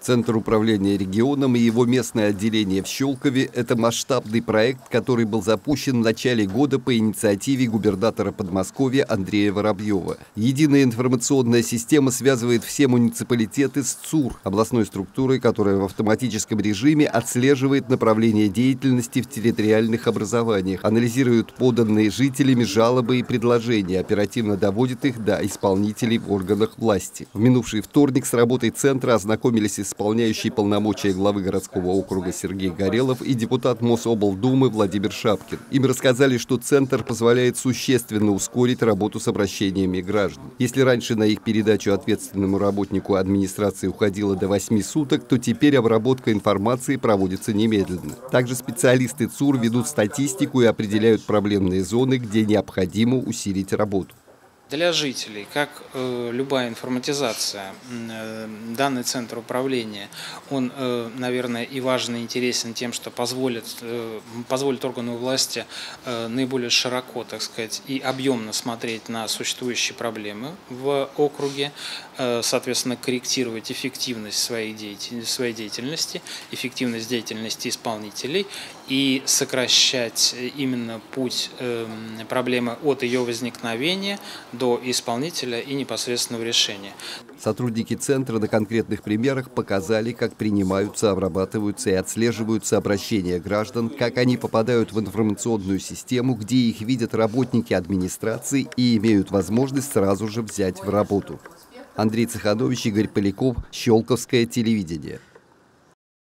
Центр управления регионом и его местное отделение в Щелкове – это масштабный проект, который был запущен в начале года по инициативе губернатора Подмосковья Андрея Воробьева. Единая информационная система связывает все муниципалитеты с ЦУР, областной структурой, которая в автоматическом режиме отслеживает направление деятельности в территориальных образованиях, анализирует поданные жителями жалобы и предложения, оперативно доводит их до исполнителей в органах власти. В минувший вторник с работой центра ознакомились исполняющий полномочия главы городского округа Сергей Горелов и депутат Мособлдумы Владимир Шапкин. Им рассказали, что центр позволяет существенно ускорить работу с обращениями граждан. Если раньше на их передачу ответственному работнику администрации уходило до 8 суток, то теперь обработка информации проводится немедленно. Также специалисты ЦУР ведут статистику и определяют проблемные зоны, где необходимо усилить работу. Для жителей, как любая информатизация, данный центр управления, он, наверное, и важен, и интересен тем, что позволит органу власти наиболее широко, так сказать, и объемно смотреть на существующие проблемы в округе, соответственно, корректировать эффективность своей деятельности, эффективность деятельности исполнителей и сокращать именно путь проблемы от ее возникновения до исполнителя и непосредственного решения. Сотрудники центра на конкретных примерах показали, как принимаются, обрабатываются и отслеживаются обращения граждан, как они попадают в информационную систему, где их видят работники администрации и имеют возможность сразу же взять в работу. Андрей Цеханович, Игорь Поляков, Щелковское телевидение.